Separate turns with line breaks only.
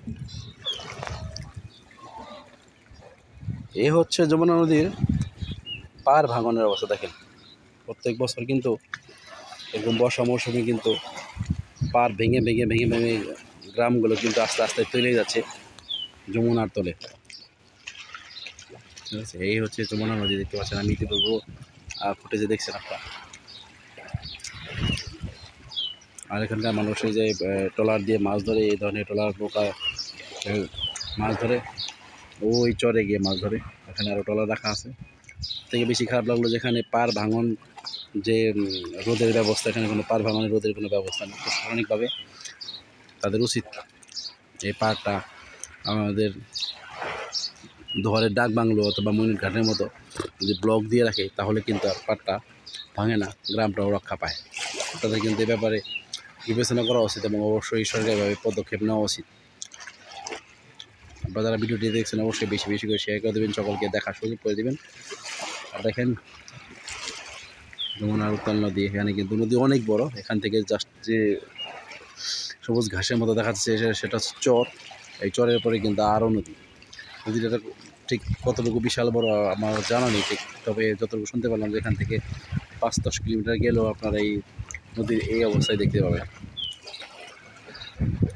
এই হচ্ছে যমুনা নদীর পার ভাঙনের অবস্থা। দেখেন প্রত্যেক বছর কিন্তু এরকম বর্ষা মৌসুমে কিন্তু পার ভেঙে ভেঙে ভেঙে ভেঙে গ্রামগুলো কিন্তু আস্তে আস্তে তৈরি যাচ্ছে যমুনার তলে। ঠিক আছে, এই হচ্ছে যমুনা নদী। দেখতে পাচ্ছেন আমি ইতিপূর্ব ফুটেজে দেখছেন আপনারা। আর এখানকার মানুষ এই যে ট্রলার দিয়ে মাছ ধরে, এই ধরনের ট্রলার নৌকা মাছ ধরে, ওই চরে গিয়ে মাছ ধরে। এখানে আরও ট্রলার রাখা আছে। থেকে বেশি খারাপ লাগলো যেখানে পার ভাঙন, যে রোদের ব্যবস্থা, এখানে কোনো পার ভাঙনের রোদের কোনো ব্যবস্থা নেই। প্রশাসনিকভাবে তাদের উচিত এই পাড়টা আমাদের দোহারের ডাক বাংলো অথবা মনির ঘাটের মতো যদি ব্লক দিয়ে রাখে, তাহলে কিন্তু আর পাড়টা ভাঙে না, গ্রামটাও রক্ষা পায়। তাদের কিন্তু এ ব্যাপারে বিবেচনা করা উচিত এবং অবশ্যই সরকারিভাবে পদক্ষেপ নেওয়া উচিত। আপনারা যারা ভিডিওটি দেখছেন অবশ্যই বেশি বেশি করে শেয়ার করে দেবেন, সকলকে দেখার সুযোগ করে দেবেন। আর দেখেন যমুনার উত্তাল নদী, এখানে কিন্তু নদী অনেক বড়। এখান থেকে জাস্ট যে সবুজ ঘাসের মতো দেখা যাচ্ছে সেটা হচ্ছে চর। এই চরের পরে কিন্তু আরও নদীটা ঠিক কতটুকু বিশাল বড় আমার জানা নেই ঠিক, তবে যতটুকু শুনতে পারলাম যে এখান থেকে 5-10 কিলোমিটার গেলেও আপনারা এই নদীর এই অবস্থায় দেখতে পাবেন।